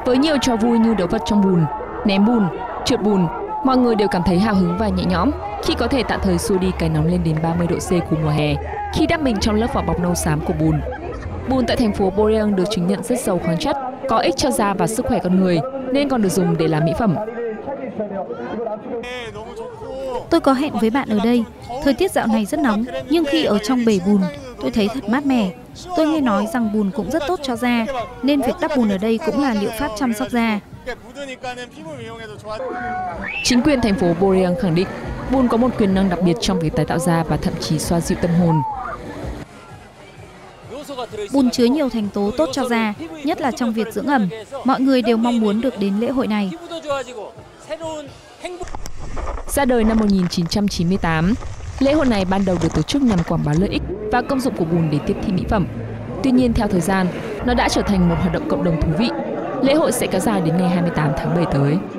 Với nhiều trò vui như đấu vật trong bùn, ném bùn, trượt bùn, mọi người đều cảm thấy hào hứng và nhẹ nhõm khi có thể tạm thời xua đi cái nóng lên đến 30 độ C của mùa hè khi đắp mình trong lớp vỏ bọc nâu xám của bùn. Bùn tại thành phố Boryong được chứng nhận rất giàu khoáng chất, có ích cho da và sức khỏe con người nên còn được dùng để làm mỹ phẩm. Tôi có hẹn với bạn ở đây. Thời tiết dạo này rất nóng, nhưng khi ở trong bể bùn, tôi thấy thật mát mẻ. Tôi nghe nói rằng bùn cũng rất tốt cho da, nên việc đắp bùn ở đây cũng là liệu pháp chăm sóc da. Chính quyền thành phố Boryong khẳng định bùn có một quyền năng đặc biệt trong việc tái tạo da và thậm chí xoa dịu tâm hồn. Bùn chứa nhiều thành tố tốt cho da, nhất là trong việc dưỡng ẩm. Mọi người đều mong muốn được đến lễ hội này. Ra đời năm 1998, lễ hội này ban đầu được tổ chức nhằm quảng bá lợi ích và công dụng của bùn để tiếp thị mỹ phẩm. Tuy nhiên, theo thời gian, nó đã trở thành một hoạt động cộng đồng thú vị. Lễ hội sẽ kéo dài đến ngày 28 tháng 7 tới.